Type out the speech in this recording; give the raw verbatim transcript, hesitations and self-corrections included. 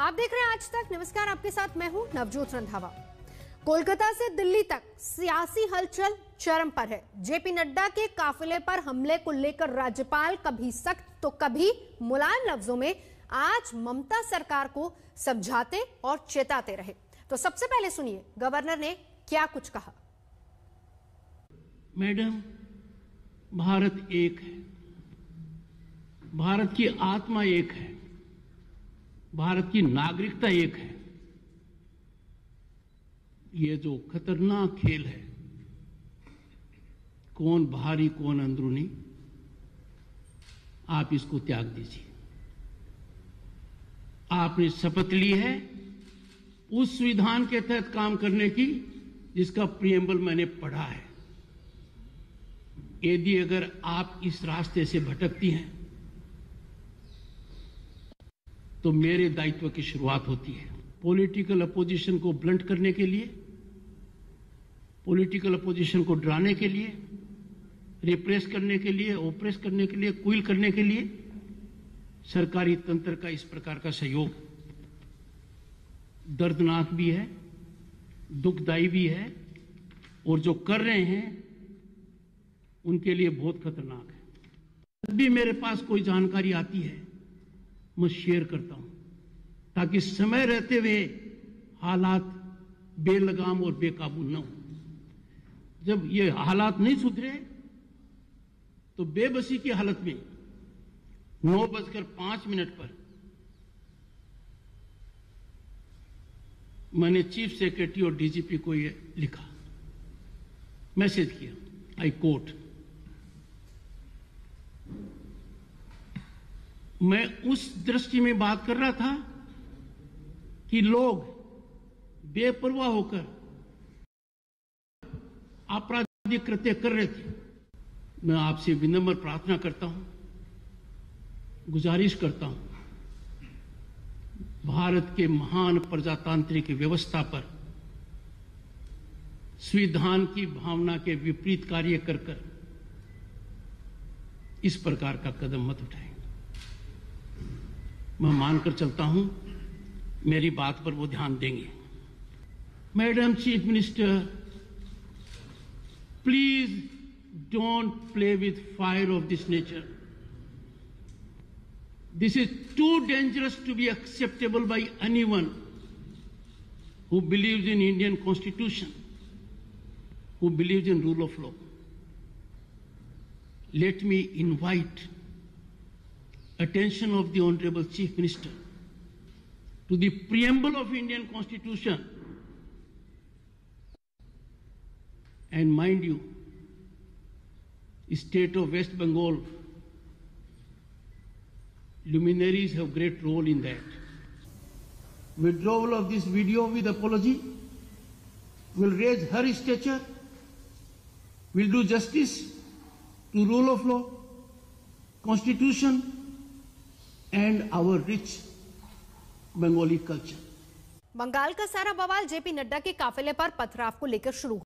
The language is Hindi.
आप देख रहे हैं आज तक। नमस्कार, आपके साथ मैं हूं नवजोत रंधावा। कोलकाता से दिल्ली तक सियासी हलचल चरम पर है। जेपी नड्डा के काफिले पर हमले को लेकर राज्यपाल कभी सख्त तो कभी मुलायम लफ्जों में आज ममता सरकार को समझाते और चेताते रहे। तो सबसे पहले सुनिए गवर्नर ने क्या कुछ कहा। मैडम, भारत एक है, भारत की आत्मा एक है, भारत की नागरिकता एक है। ये जो खतरनाक खेल है, कौन बाहरी कौन अंदरूनी, आप इसको त्याग दीजिए। आपने शपथ ली है उस संविधान के तहत काम करने की जिसका प्रियम्बल मैंने पढ़ा है। यदि अगर आप इस रास्ते से भटकती हैं तो मेरे दायित्व की शुरुआत होती है। पॉलिटिकल अपोजिशन को ब्लंट करने के लिए, पॉलिटिकल अपोजिशन को डराने के लिए, रिप्रेस करने के लिए, ओप्रेस करने के लिए, क्विल करने के लिए सरकारी तंत्र का इस प्रकार का सहयोग दर्दनाक भी है, दुखदायी भी है, और जो कर रहे हैं उनके लिए बहुत खतरनाक है। जब भी मेरे पास कोई जानकारी आती है मैं शेयर करता हूं ताकि समय रहते हुए हालात बेलगाम और बेकाबू न हो। जब ये हालात नहीं सुधरे तो बेबसी की हालत में नौ बजकर पांच मिनट पर मैंने चीफ सेक्रेटरी और डीजीपी को ये लिखा, मैसेज किया, आई कोट, मैं उस दृष्टि में बात कर रहा था कि लोग बेपरवाह होकर आपराधिक कृत्य कर रहे थे। मैं आपसे विनम्र प्रार्थना करता हूं, गुजारिश करता हूं, भारत के महान प्रजातांत्रिक व्यवस्था पर संविधान की भावना के विपरीत कार्य कर कर इस प्रकार का कदम मत उठाएं। मैं मानकर चलता हूं मेरी बात पर वो ध्यान देंगे। Madam chief minister, please don't play with fire of this nature. This is too dangerous to be acceptable by anyone who believes in Indian Constitution, who believes in rule of law. Let me invite attention of the Honorable Chief Minister to the preamble of Indian Constitution. And mind you, state of West Bengal luminaries have great role in that. Withdrawal of this video with apology will raise her stature, will do justice to rule of law, constitution and our rich Bengali culture. Bengal का सारा बवाल जेपी नड्डा के काफिले पर पथराव को लेकर शुरू